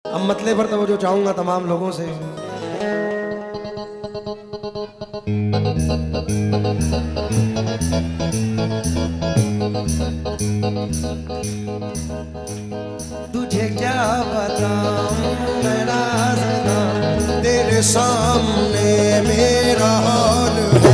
अब मतले पर तो जो चाहूंगा तमाम लोगों से। तुझे क्या बताऊं मैं राज़ तेरे सामने मेरा हाल है।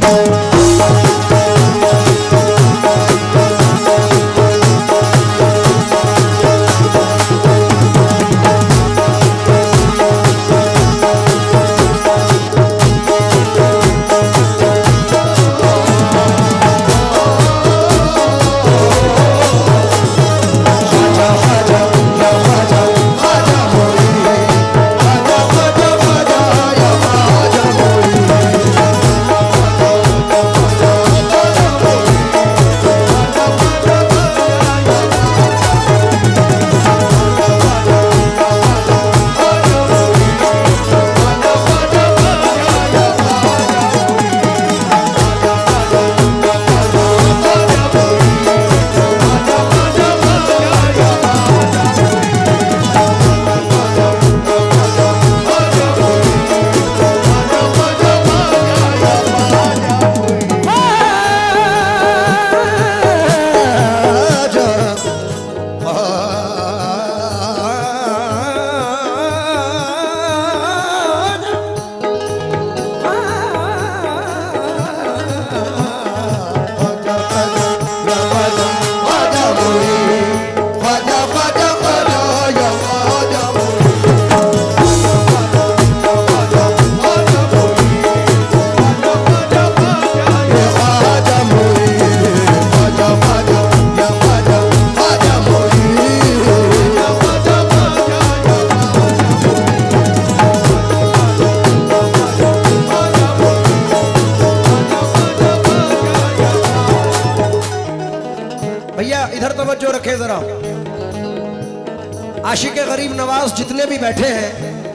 इधर तवज्जो रखे जरा। आशिक गरीब नवाज जितने भी बैठे हैं,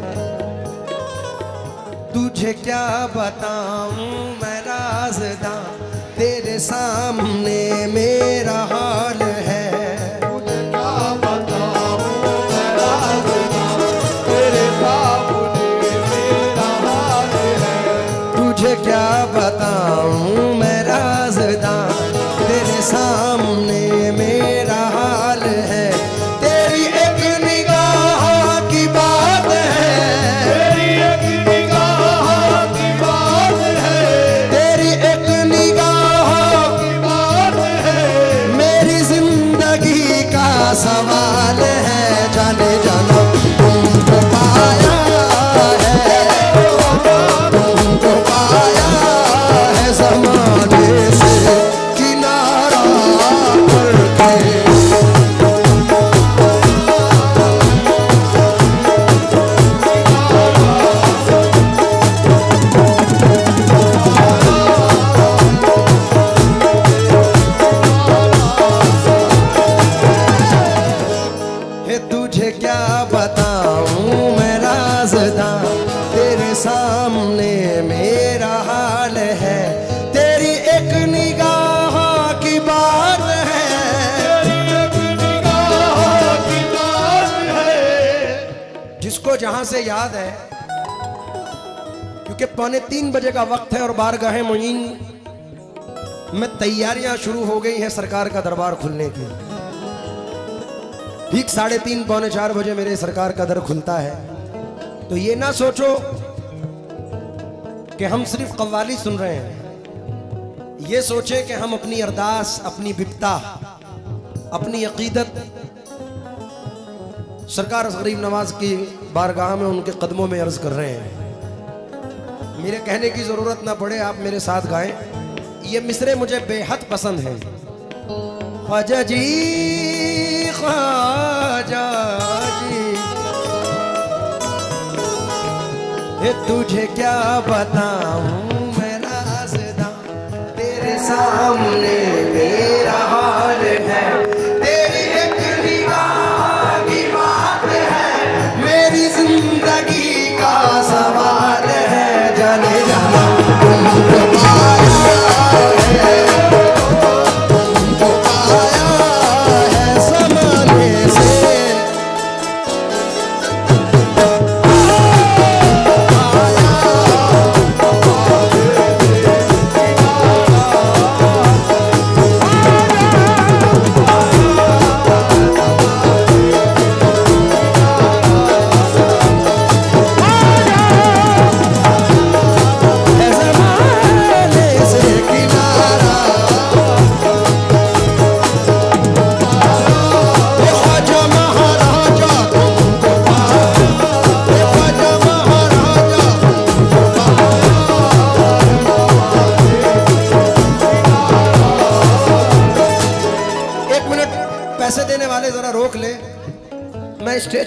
तुझे क्या बताऊं मैं राज़दां तेरे सामने मेरा हाल है। तुझे क्या बताऊं मैं राज़दां तेरे सामने मेरा हाल है। तुझे क्या बताऊं मैं राज़दां तेरे सामने मेरा हाल है। तेरी एक निगाह की बात है, तेरी एक निगाह की बात है, तेरी एक निगाह की बात है। मेरी जिंदगी का सवाल है, जाने जाना तुमको पाया है, तुमको पाया है ज़माने से किनारा करके। तुझे क्या बताऊं मैं राज़दां तेरे सामने मेरा हाल है। तेरी एक निगाह की बात है, तेरी एक निगाह की बात है। जिसको जहां से याद है, क्योंकि 2:45 बजे का वक्त है और बारगाह मुईन में तैयारियां शुरू हो गई हैं सरकार का दरबार खुलने की। ठीक 3:30 पौने 4 बजे मेरे सरकार का दर खुलता है। तो ये ना सोचो कि हम सिर्फ कव्वाली सुन रहे हैं, ये सोचे कि हम अपनी अरदास, अपनी बिपता, अपनी अकीदत सरकार गरीब नवाज की बारगाह में उनके कदमों में अर्ज कर रहे हैं। मेरे कहने की जरूरत ना पड़े, आप मेरे साथ गाएं। ये मिसरे मुझे बेहद पसंद है। ख्वाजा जी, ख्वाजा जी, तुझे क्या बताऊं मैं राज़दां तेरे सामने मेरा हाल है। तेरी एक निगाह की बात है, मेरी जिंदगी का सवाल है। जाने जाना तुमको पाया है, तुमको पाया है ज़माने से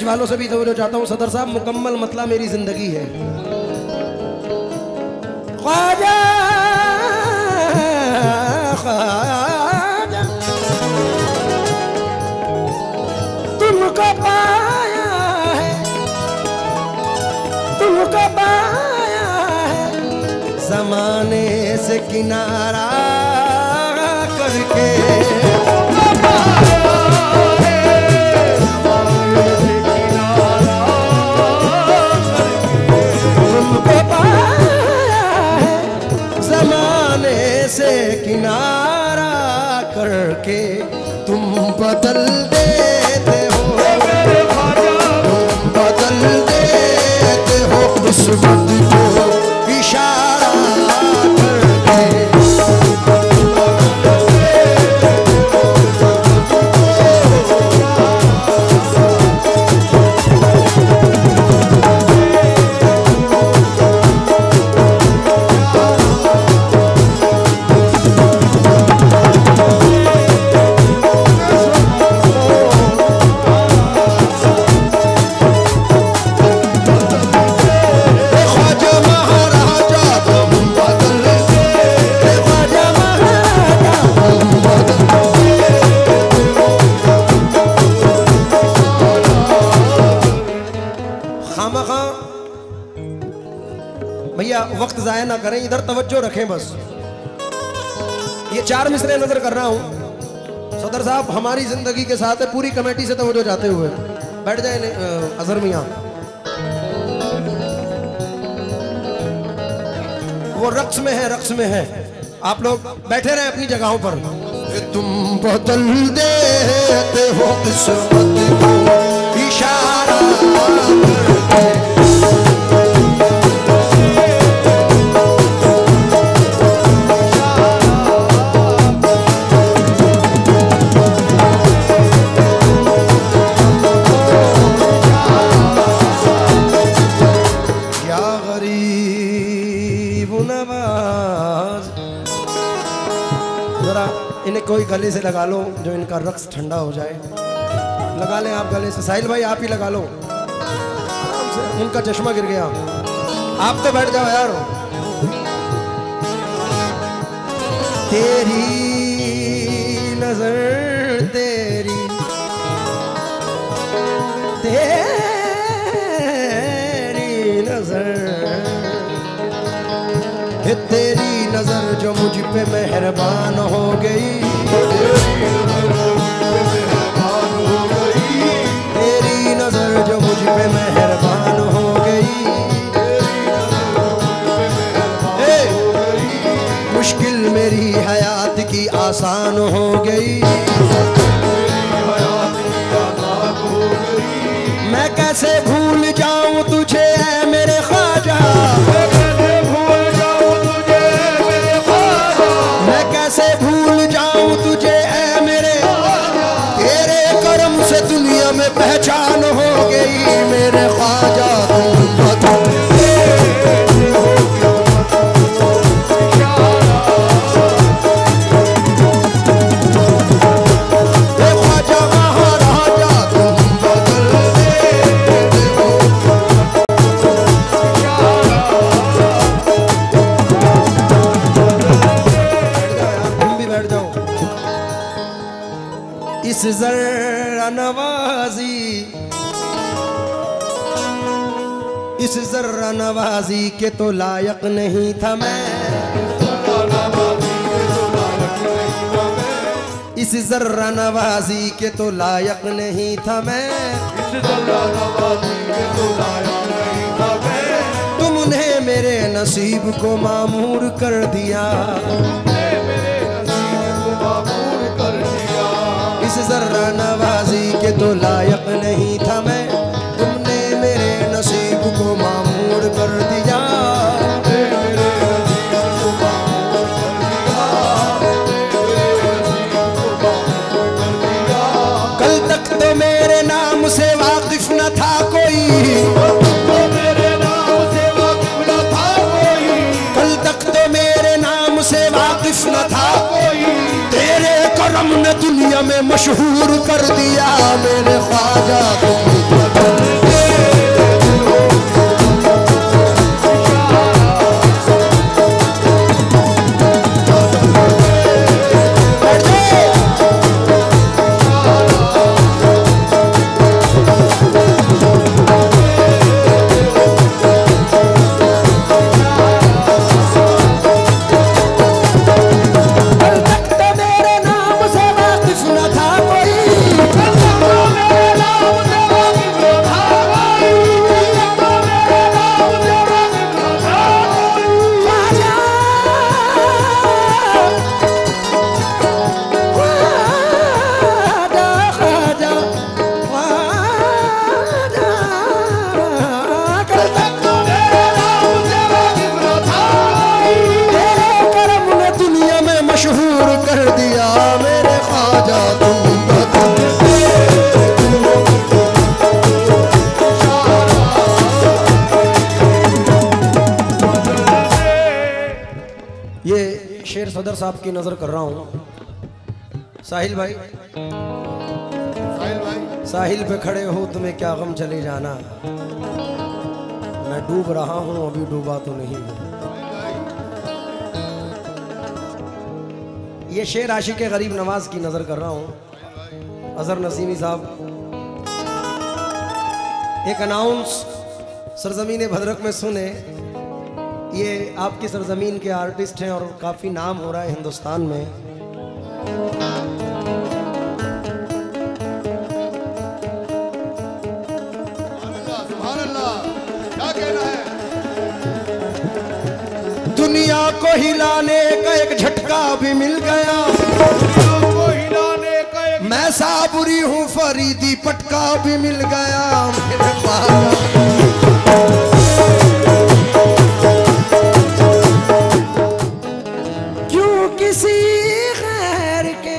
मैच वालों से भी तवज्जो चाहता हूँ। सदर साहब, मुकम्मल मतला मेरी जिंदगी है। ख्वाजा ख्वाजा तुमको पाया है, तुमको पाया है, ज़माने से किनारा करके से किनारा करके तुम बदल देते हो, तुम बदल देते हो किस्मत को इशारा करके। भैया वक्त जाया ना करें, इधर तवज्जो रखें बस। ये 4 मिसरे नजर कर रहा हूं। सदर साहब हमारी जिंदगी के साथ है, पूरी कमेटी से तवज्जो जाते हुए बैठ जाए अजहर मियां। वो रक्स में है, रक्स में है, आप लोग बैठे रहे अपनी जगहों पर। तुम बदल देते हो किस्मत को इशारा करके। जरा इन्हें कोई गले से लगा लो जो इनका रक्स ठंडा हो जाए। लगा लें आप गले से। साहिल भाई आप ही लगा लो आराम से, उनका चश्मा गिर गया। आप तो बैठ जाओ यार। तेरी नजर तेरी नजर, तेरी नजर जो मुझ पे मेहरबान हो गई, तेरी नजर जो मुझ पे मेहरबान हो गई, मुश्किल मेरी हयात की आसान हो गई। मैं कैसे भूल जाऊं तुझे मेरे ख्वाजा, कैसे भूल जाऊं तुझे ऐ मेरे, तेरे करम से दुनिया में पहचान हो गई मेरे ख्वाजा। तुम बदल ख्वाजा महाराजा, तुम बदल देते हो। इस ज़र्रा नवाज़ी, इस ज़र्रा नवाज़ी के तो लायक नहीं था मैं, इस ज़र्रा नवाज़ी के तो लायक नहीं था मैं, तुमने मेरे नसीब को मामूर कर दिया, इस ज़र्रा नवाज़ी के तो लायक नहीं था मैं, तुमने मेरे नसीब को मामूर कर दिया। कल तक तो मेरे नाम से वाकिफ न था कोई, कल तक तो मेरे नाम से वाकिफ न था कोई, तेरे करम ने दुनिया में मशहूर कर दिया मेरे ख्वाजा। तुम सदर साहब की नजर कर रहा हूँ। साहिल भाई, साहिल पे खड़े हो तुम्हें क्या गम चले जाना, मैं डूब रहा हूँ अभी डूबा तो नहीं हूँ। ये शेर आशिक के गरीब नवाज की नजर कर रहा हूँ। अजहर नसीमी साहब, एक अनाउंस सरजमीन भद्रक में सुने। ये आपकी सरजमीन के आर्टिस्ट हैं और काफी नाम हो रहा है हिंदुस्तान में। दुनिया को हिलाने का एक झटका भी मिल गया, मैं साबुरी हूँ फरीदी पटका भी मिल गया। क्यों किसी गैर के,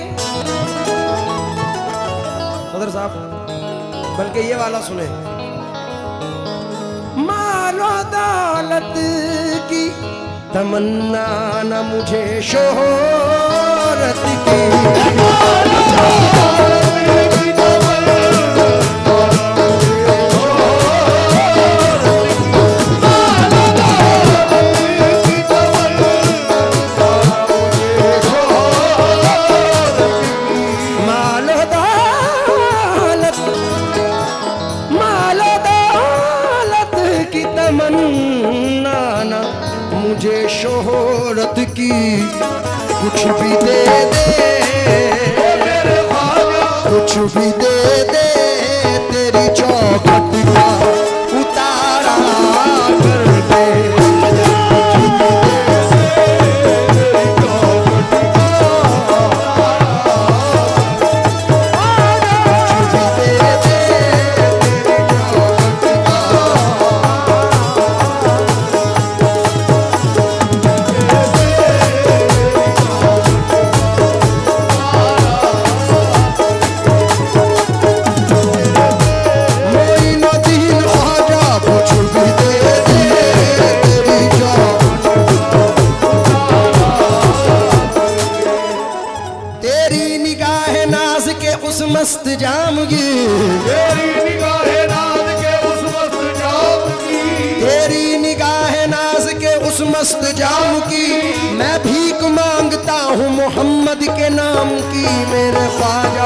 सदर साहब बल्कि ये वाला सुने। मालो दौलत की तमन्ना न मुझे शोहरत की, मुझे शोहरत की कुछ भी दे दे, कुछ भी दे दे, तेरी चौखट का उतारा कर दे। मस्त जाम की, तेरी निगाह नाज के उस मस्त जाम की, तेरी निगाह नाज के उस मस्त जाम की, मैं भीख मांगता हूँ मोहम्मद के नाम की। मेरे ख्वाजा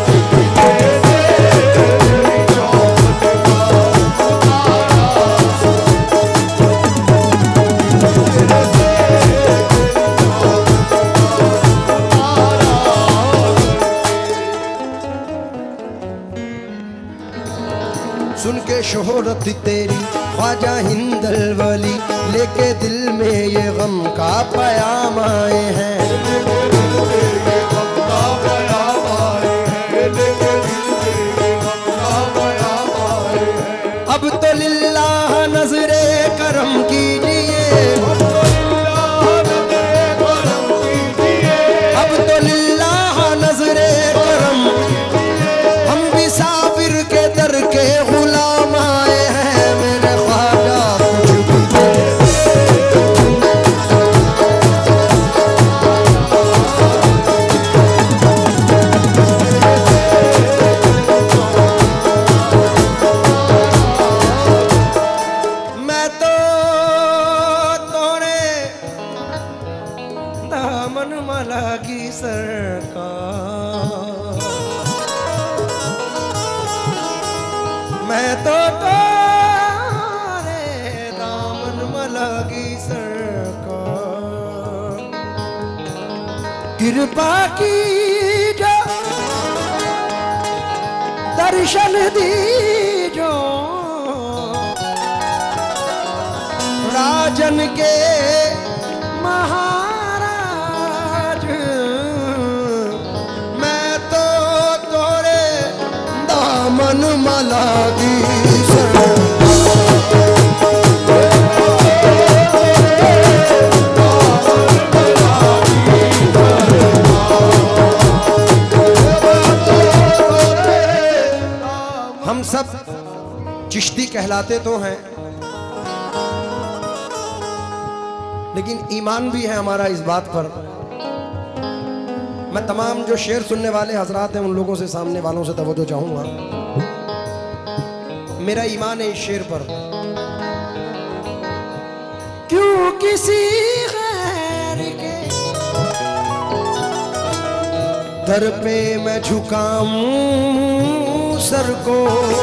सुन के शोहरत तेरी ख्वाजा हिंदल वली, लेके दिल में ये गम का पयाम आए हैं। अब तो लिल्लाह नजरे करम कीजिए, अब तो लिल्लाह नजरे करम, हम भी साबिर के दर के गुलाम आए हैं। मेरे ख्वाजा कुछ भी दे, मैं तो तोड़े दामन माला की सरकार, मैं तो तारे दामन मलगी सरकार, कृपा की जो दर्शन दीजो राजन के महाराज, मैं तो तोरे दामन मलागी हम सब चिश्ती कहलाते तो हैं, लेकिन ईमान भी है हमारा इस बात पर मैं तमाम जो शेर सुनने वाले हजरात हैं उन लोगों से, सामने वालों से तवज्जो चाहूंगा। मेरा ईमान है इस शेर पर। क्यों किसी गैर के दर पे मैं झुकाऊं सर को,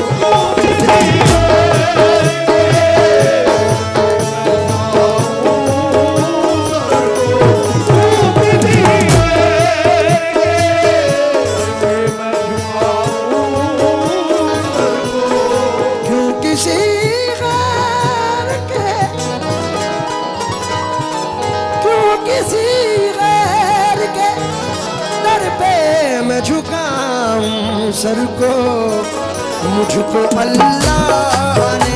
सर को मुझको अल्लाह ने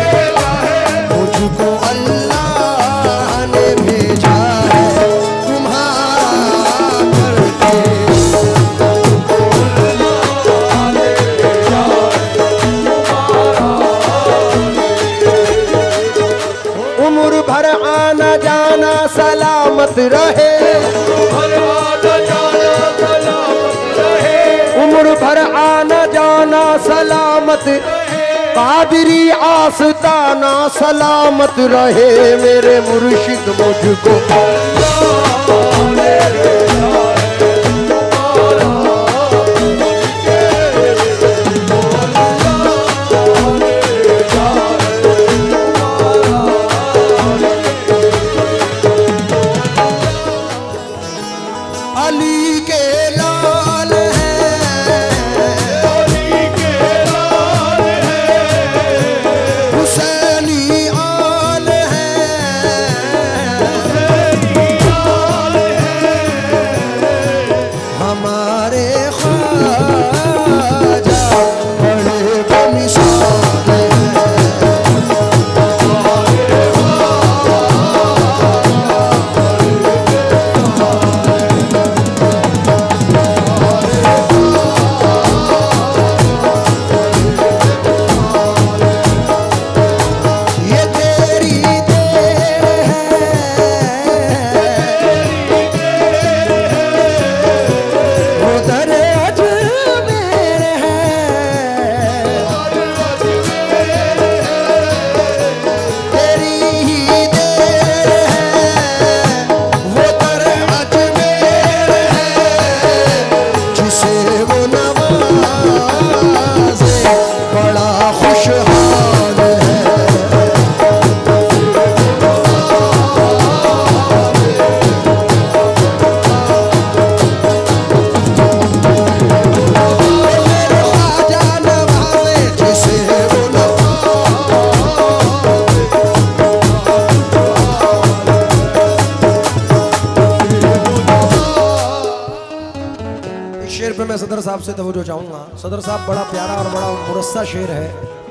भेजा है तुम्हारा करके। उम्र भर आना जाना सलामत रहे, उम्र भर आना जाना सलामत, कादरी आस्ताना सलामत रहे। मेरे मुर्शिद मुझको अली के लाल मैं सदर साहब से तवज्जो चाहूंगा। सदर साहब बड़ा प्यारा और बड़ा मुरस्सा शेर है,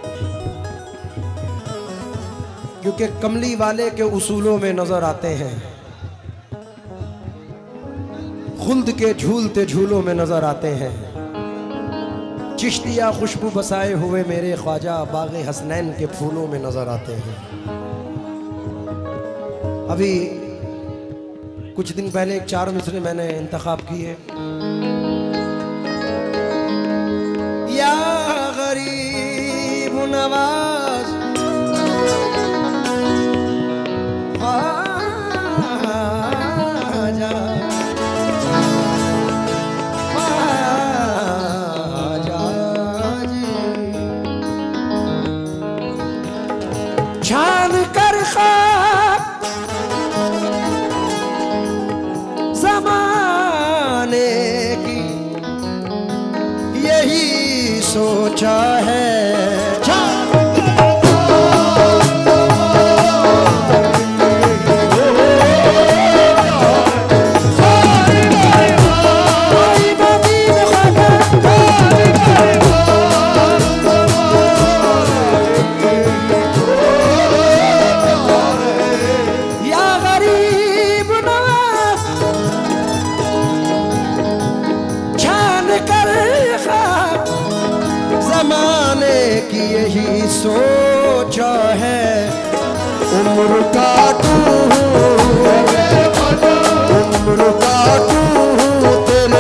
क्योंकि कमली वाले के उसूलों में नजर आते हैं, खुल्द के झूलते झूलों में नजर आते हैं। चिश्तिया खुशबू बसाए हुए मेरे ख्वाजा बाग़े हसनैन के फूलों में नजर आते हैं। अभी कुछ दिन पहले एक 4 मिसरे मैंने इंतखाब किए। या गरीब नवाज आजा, आजा जी, छान कर खाक ज़माने की यही सोचा है। की यही सोचा है, उम्र काटूं तेरे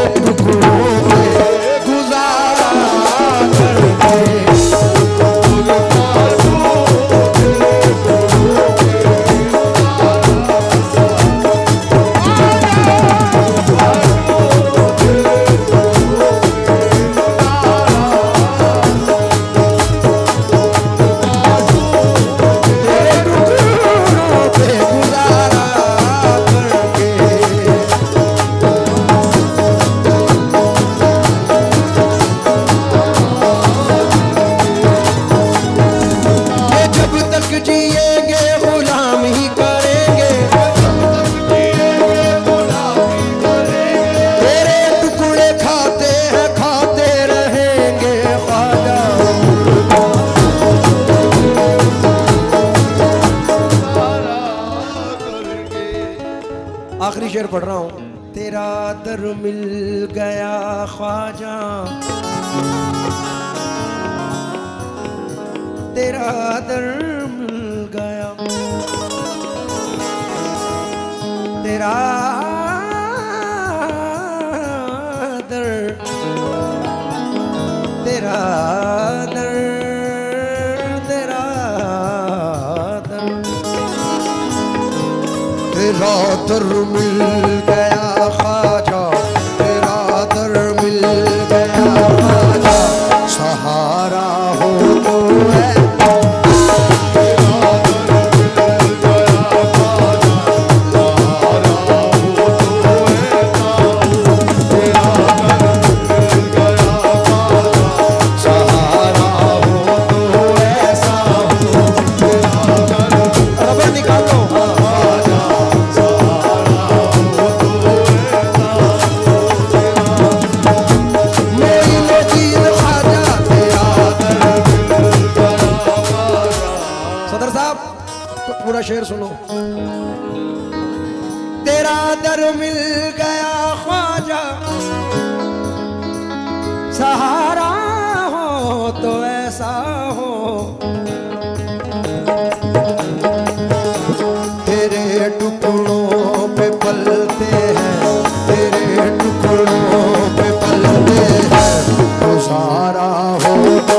तक जिएंगे गुलामी करेंगे, तेरे टुकड़े खाते हैं खाते रहेंगे ख्वाजा। आखिरी शेर पढ़ रहा हूं। तेरा दर मिल गया ख्वाजा, तेरा दर मिल गया, तेरा दर, तेरा दर, तेरा दर, तेरा दर मिल गया ख्वाजा, तेरा दर मिल गया ख्वाजा, सहारा हो तो है। पूरा शेर सुनो। तेरा दर मिल गया ख्वाजा, सहारा हो तो ऐसा हो, तेरे टुकड़ों पे पलते हैं, तेरे टुकड़ों पे पलते हैं, तो सहारा हो तो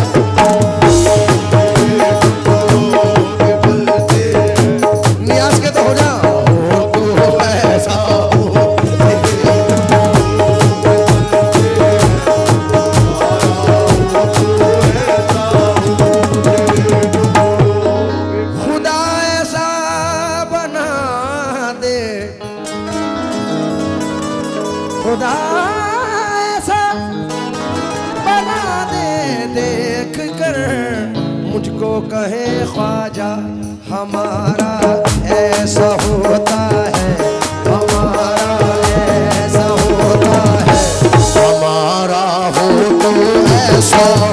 खुदा ऐसा बना दे, देख कर मुझको कहे ख्वाजा, हमारा ऐसा होता है, हमारा ऐसा होता है, हमारा हो तो ऐसा हो।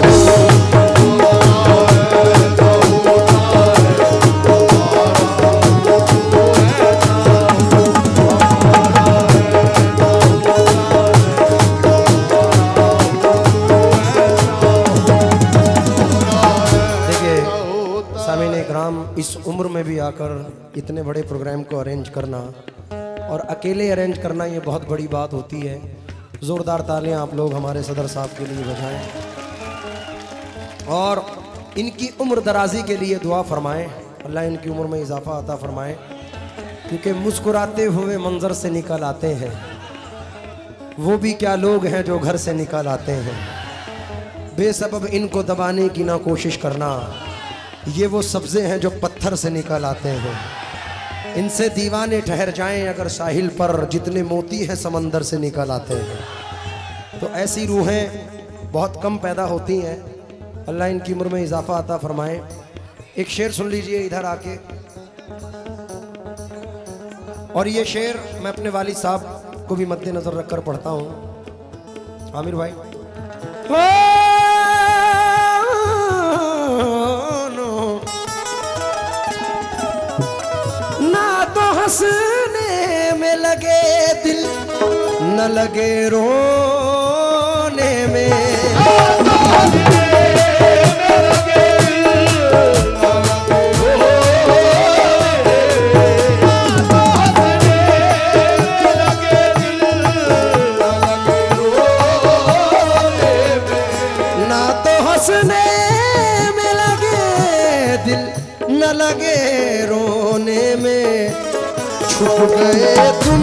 इस उम्र में भी आकर इतने बड़े प्रोग्राम को अरेंज करना और अकेले अरेंज करना, ये बहुत बड़ी बात होती है। ज़ोरदार तालियां आप लोग हमारे सदर साहब के लिए बजाएं और इनकी उम्र दराजी के लिए दुआ फरमाएं, अल्लाह इनकी उम्र में इजाफा अता फरमाएं, क्योंकि मुस्कुराते हुए मंजर से निकल आते हैं वो भी क्या लोग हैं जो घर से निकल आते हैं। बेसबब इनको दबाने की ना कोशिश करना, ये वो सब्ज़े हैं जो पत्थर से निकल आते हैं। इनसे दीवाने ठहर जाएं अगर साहिल पर, जितने मोती हैं समंदर से निकल आते हैं। तो ऐसी रूहें बहुत कम पैदा होती हैं, अल्लाह इनकी उम्र में इजाफा अता फरमाए। एक शेर सुन लीजिए इधर आके, और ये शेर मैं अपने वालिद साहब को भी मद्देनजर रखकर पढ़ता हूँ। आमिर भाई, हंसने में लगे दिल न लगे रोने में, ना तो हंसने में लगे दिल न लगे रोने में, छुप गए तुम,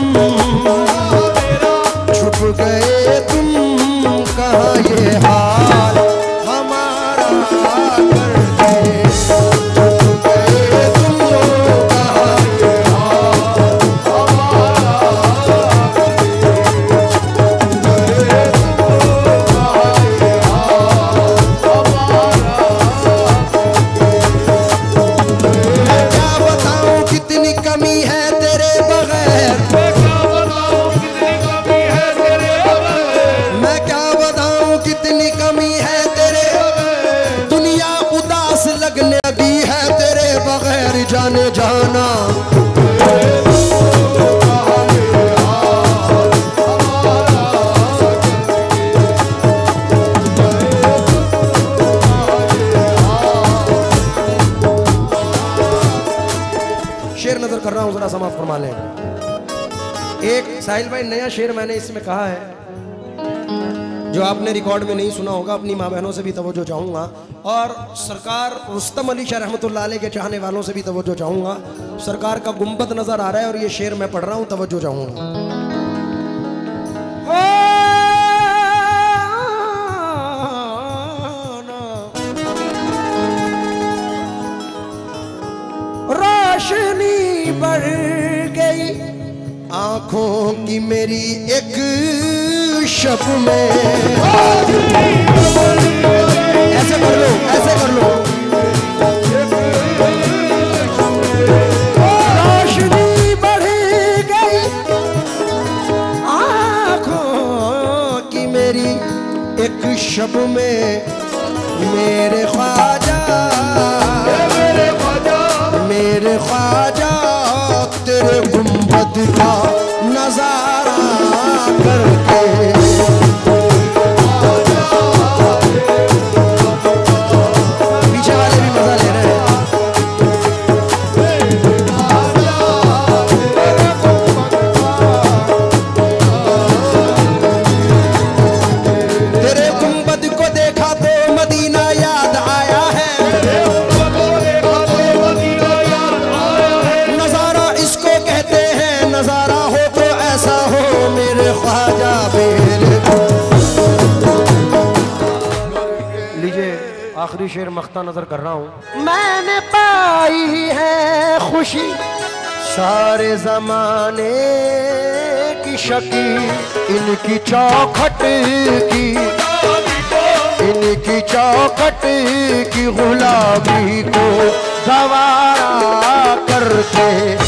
छुप गए तुम, कहाँ ये हाल हमारा करके, छुप गए तुम, कहाँ ये हाल हमारा करके, छुप गए तुम, कहाँ ये हाल हमारा करके। जाने जाना। शेर नजर कर रहा हूं, जरा समाप्त फरमा लें। एक साहिल भाई नया शेर मैंने इसमें कहा है जो आपने रिकॉर्ड में नहीं सुना होगा, अपनी माँ बहनों से भी तवज्जो चाहूँगा और सरकार रुस्तम अली शाह रहमतुल्लाह अलैह के चाहने वालों से भी तवज्जो चाहूँगा। सरकार का गुंबद नजर आ रहा है और ये शेर मैं पढ़ रहा हूँ, तवज्जो चाहूँगा। रोशनी बढ़ गई आंखों की मेरी एक शब में। ऐसे कर लो, ऐसे कर लो। रोशनी बढ़ गई आंखों की मेरी एक शब में। मेरे ख्वाजा मेरे ख्वाजा तेरे गुंबद का नजारा करके। पीछे वाले भी मजा ले रहे हैं। तेरे गुंबद को देखा तो मदीना याद आया है। नजारा इसको कहते हैं, नजारा हो तो ऐसा हो मेरे ख्वाजा मेरे। लीजिए आखिरी शेर मख्ता नजर कर रहा हूं। मैंने पाई है खुशी सारे जमाने की शकी, इनकी चौखट की, इनकी चौखट की गुलामी को गवारा करते।